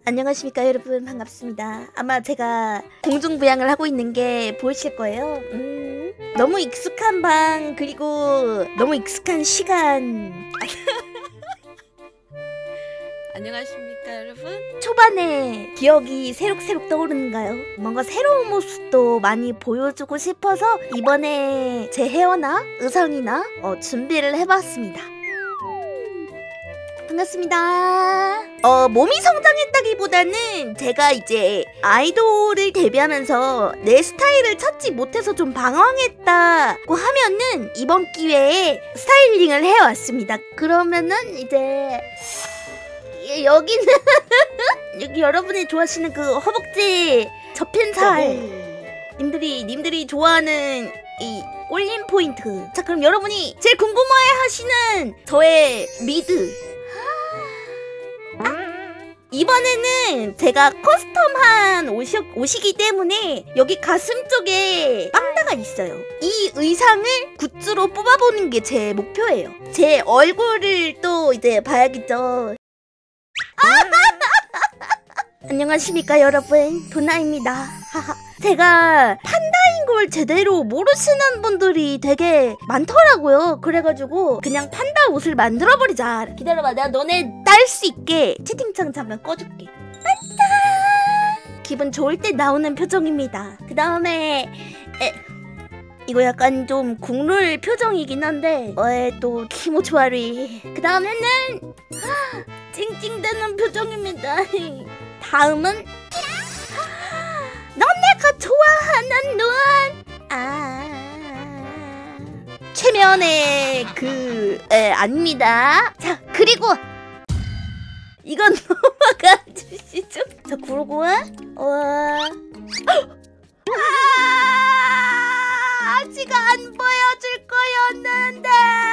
안녕하십니까 여러분, 반갑습니다. 아마 제가 공중부양을 하고 있는 게 보이실 거예요. 너무 익숙한 방, 그리고 너무 익숙한 시간. 안녕하십니까 여러분. 초반에 기억이 새록새록 떠오르는가요? 뭔가 새로운 모습도 많이 보여주고 싶어서 이번에 제 헤어나 의상이나 준비를 해봤습니다. 반갑습니다. 몸이 성장했다기보다는 제가 이제 아이돌을 데뷔하면서 내 스타일을 찾지 못해서 좀 방황했다고 하면은 이번 기회에 스타일링을 해왔습니다. 그러면은 이제 여기는 여기 여러분이 좋아하시는 그 허벅지 접힌 살, 님들이 좋아하는 이 올림 포인트. 자, 그럼 여러분이 제일 궁금해 하시는 저의 미드. 이번에는 제가 커스텀한 옷이기 때문에 여기 가슴 쪽에 빵다가 있어요. 이 의상을 굿즈로 뽑아보는 게 제 목표예요. 제 얼굴을 또 이제 봐야겠죠. 안녕하십니까 여러분, 도나입니다. 제가 판다인 걸 제대로 모르시는 분들이 되게 많더라고요. 그래가지고 그냥 판다 옷을 만들어버리자. 기다려봐, 내가 너네 딸 수 있게 채팅창 잠깐 꺼줄게. 판다! 기분 좋을 때 나오는 표정입니다. 그 다음에 이거 약간 좀 국룰 표정이긴 한데 또 키모초아리. 그 다음에는 찡찡대는 표정입니다. 다음은 넌 내가 좋아하는 눈. 최면의 아닙니다. 자, 그리고 이건 넘어가 주시죠. 자, 그러고 아직 안 보여줄 거였는데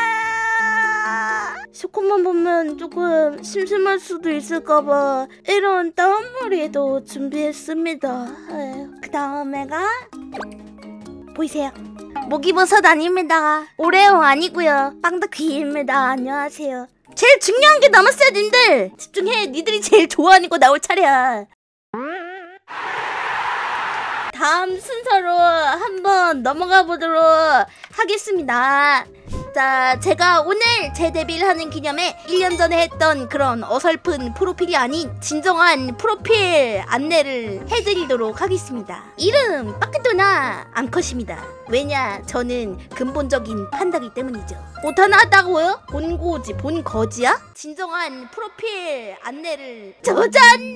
쇼컷만 보면 조금 심심할 수도 있을까봐 이런 다운머리도 준비했습니다. 그 다음에가 보이세요? 목이버섯 아닙니다. 오레오 아니고요. 빵다귀입니다. 안녕하세요. 제일 중요한 게 남았어야 님들. 집중해. 니들이 제일 좋아하는 거 나올 차례야. 다음 순서로 한번 넘어가 보도록 하겠습니다. 자, 제가 오늘 재데뷔를 하는 기념에 1년 전에 했던 그런 어설픈 프로필이 아닌 진정한 프로필 안내를 해드리도록 하겠습니다. 이름 빠크도나 암컷입니다. 왜냐, 저는 근본적인 판다기 때문이죠. 옷 하나 하다고요? 본거지야? 진정한 프로필 안내를 젖었네.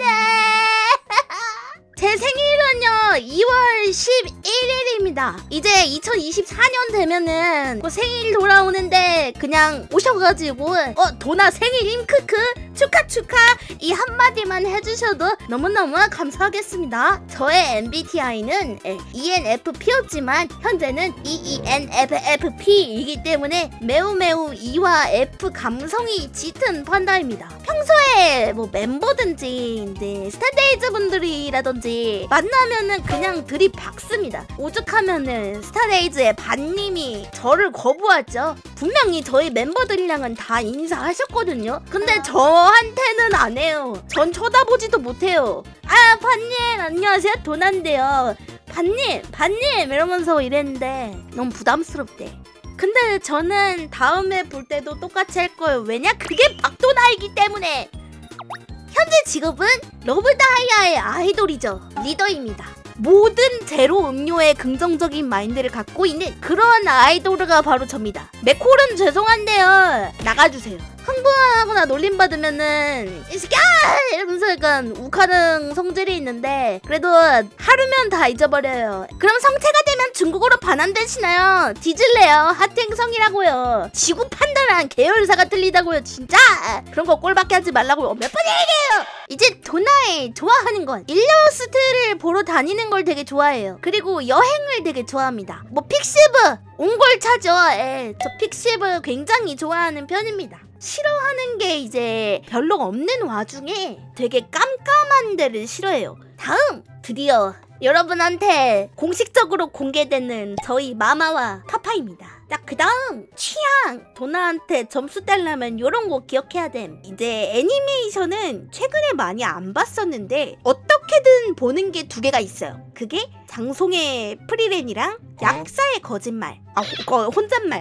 제 생일은요 2월 11일입니다. 이제 2024년 되면은 생일 돌아오는데 그냥 오셔가지고 도나 생일임 크크 축하 이 한마디만 해주셔도 너무너무 감사하겠습니다. 저의 MBTI는 ENFP였지만 현재는 EENFFP이기 때문에 매우 E와 F 감성이 짙은 판다입니다. 평소에 뭐 멤버든지 스타데이즈 분들이라든지 만나면은 그냥 들이박습니다. 오죽하면은 스타데이즈의 반님이 저를 거부하죠. 분명히 저희 멤버들이랑은 다 인사하셨거든요. 근데 저한테는 안 해요. 전 쳐다보지도 못해요. 반님 안녕하세요, 도난데요. 반님 이러면서 이랬는데 너무 부담스럽대. 근데 저는 다음에 볼 때도 똑같이 할 거예요. 왜냐? 그게 박도나이기 때문에. 현재 직업은 러브다이아의 아이돌이죠. 리더입니다. 모든 제로 음료에 긍정적인 마인드를 갖고 있는 그런 아이돌가 바로 접니다. 맥콜은 죄송한데요, 나가주세요. 흥분하거나 놀림받으면은 이 새끼야! 이러면서 약간 욱하는 성질이 있는데 그래도 하루면 다 잊어버려요. 그럼 성체가 되면 중국어로 반환되시나요? 뒤질래요. 하트행성이라고요. 지구 판단한 계열사가 틀리다고요. 진짜 그런 거 꼴밖에 하지 말라고요. 몇 번 얘기해요. 이제 도나에 좋아하는 건 일러스트를 보러 다니는 걸 되게 좋아해요. 그리고 여행을 되게 좋아합니다. 뭐 픽시브 옹골차죠. 저 픽시브 굉장히 좋아하는 편입니다. 싫어하는 게 이제 별로 없는 와중에 되게 깜깜한 데를 싫어해요. 다음, 드디어 여러분한테 공식적으로 공개되는 저희 마마와 파파입니다. 자, 그 다음 취향. 도나한테 점수 달라면 요런 거 기억해야 됨. 이제 애니메이션은 최근에 많이 안 봤었는데 어떻게든 보는 게 두 개가 있어요. 그게 장송의 프리랜이랑 약사의 거짓말. 아, 혼잣말.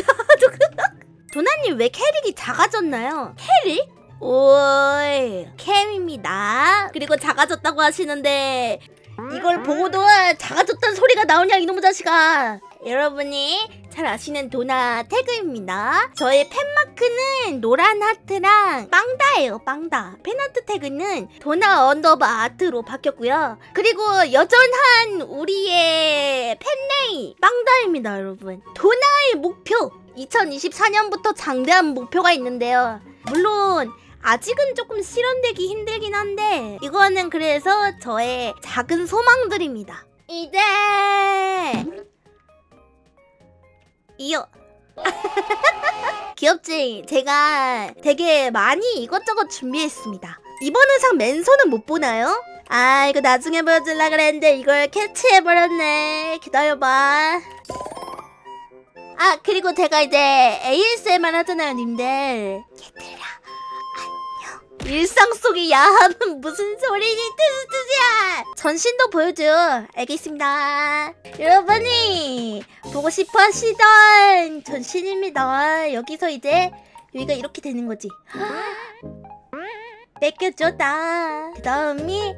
도나님 왜 캐릭이 작아졌나요? 캐릭? 오이, 캠입니다. 그리고 작아졌다고 하시는데 이걸 보고도 작아졌다는 소리가 나오냐 이놈의 자식아. 여러분이 잘 아시는 도나 태그입니다. 저의 팬마크는 노란 하트랑 빵다예요. 빵다. 팬아트 태그는 도나 언더바 아트로 바뀌었고요. 그리고 여전한 우리의 팬네임 빵다입니다. 여러분, 도나의 목표 2024년부터 장대한 목표가 있는데요. 물론 아직은 조금 실현되기 힘들긴 한데 이거는 그래서 저의 작은 소망들입니다. 이제 이어 귀엽지? 제가 되게 많이 이것저것 준비했습니다. 이번 의상 맨손은 못 보나요? 아, 이거 나중에 보여주려고 그랬는데 이걸 캐치해버렸네. 기다려봐. 아, 그리고 제가 이제 ASMR 하잖아요, 님들. 얘들아, 안녕. 일상 속의 야함은 무슨 소리니? 뜻이야. 전신도 보여줘. 알겠습니다. 여러분이 보고 싶어 하시던 전신입니다. 여기서 이제 여기가 이렇게 되는 거지. 뺏겨줬다. 그 다음이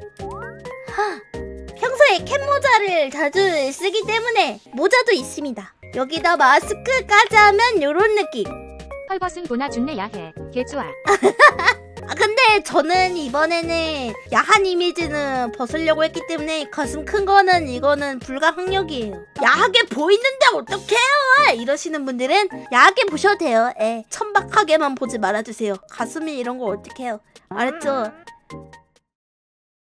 평소에 캡모자를 자주 쓰기 때문에 모자도 있습니다. 여기다 마스크까지 하면 요런 느낌. 헐벗은 도나 준내 야해. 개좋아. 아, 근데 저는 이번에는 야한 이미지는 벗으려고 했기 때문에 가슴 큰 거는 이거는 불가항력이에요. 야하게 보이는데 어떡해요? 이러시는 분들은 야하게 보셔도 돼요. 천박하게만 보지 말아주세요. 가슴이 이런 거 어떡해요. 알았죠?